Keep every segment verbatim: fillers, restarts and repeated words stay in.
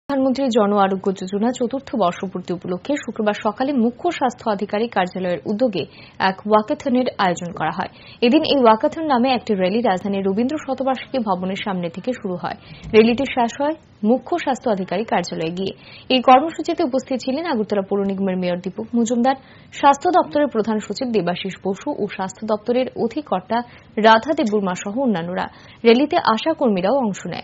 প্রধানমন্ত্রী জন আরোগ্য যোজনা চতুর্থ বর্ষপূর্তি উপলক্ষে শুক্রবার সকালে মুখ্য স্বাস্থ্য আধিকারিক কার্যালয়ের উদ্যোগে এক ওয়াকাথনের আয়োজন করা হয়। এদিন এই ওয়াকাথন নামে একটি র্যালি রাজধানীর রবীন্দ্র শতবার্ষিকী ভবনের সামনে থেকে শুরু হয়। র্যালিটি শেষ হয় মুখ্য স্বাস্থ্য আধিকারিক কার্যালয়ে গিয়ে। এই কর্মসূচিতে উপস্থিত ছিলেন আগরতলা পৌর নিগমের মেয়র দীপক মজুমদার, স্বাস্থ্য দপ্তরের প্রধান সচিব দেবাশিস বসু ও স্বাস্থ্য দপ্তরের অধিকর্তা রাধা দেববর্মা সহ অন্যান্যরা। র্যালিতে আশা কর্মীরাও অংশ নেয়।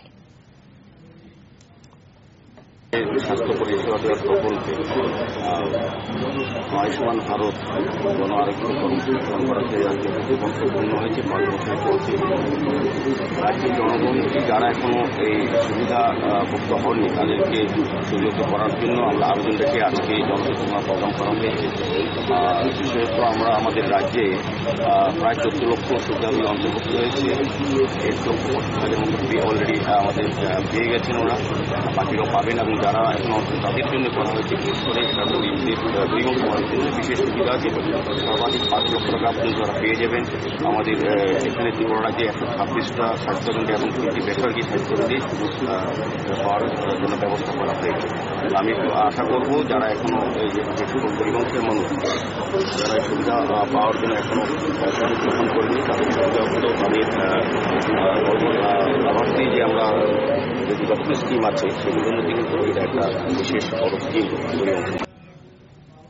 স্বাস্থ্য পরিষেবা দেওয়ার প্রকল্পে আয়ুষ্মান ভারত জন আরোগ্য কর্মসূচি গ্রহণ করাতে আজকে গুরুত্বপূর্ণ হয়েছে। পাঁচ বছর চলছে। রাজ্যের জনগণ যারা এখনো এই সুবিধা ভুক্ত হননি তাদেরকে সুযোগ করার জন্য আমরা আবেদন রেখে আজকে জনসচেতনতা প্রোগ্রাম করা হয়েছে। বিশেষত আমরা আমাদের রাজ্যে প্রায় চোদ্দ লক্ষ সুবিধাগুলো অন্তর্ভুক্ত হয়েছে। এক লক্ষ পঁচিশ হাজার মতো অলরেডি আমাদের পেয়ে গেছেন ওরা, বাকিরাও পাবেন এবং যারা এখন তাদের জন্য করা হয়েছে বিশেষ করে দুই অংশ মানুষের জন্য বিশেষ সুবিধা আছে। সর্বাধিক পাঁচ লক্ষ টাকা পর্যন্ত তারা পেয়ে যাবেন। আমাদের এখানে ত্রিপুরা রাজ্যে একশো ছাব্বিশটা স্বাস্থ্যকেন্দ্রে এবং তিনটি বেসরকারি স্বাস্থ্যকেন্দ্রে সুযোগ পাওয়ার জন্য ব্যবস্থা করা হয়েছে। আমি আশা করব যারা এখনো সকল পরিবংশের মানুষ যারা এই সুবিধা পাওয়ার জন্য এখনো সুযোগ গ্রহণ করেনি তাদের সুবিধাগুলো তাদের লাভার্থী যে আমরা যে যত্ন স্কিম আছে সেগুলোর মধ্যে কিন্তু এটা একটা বিশেষ বড় স্কিম।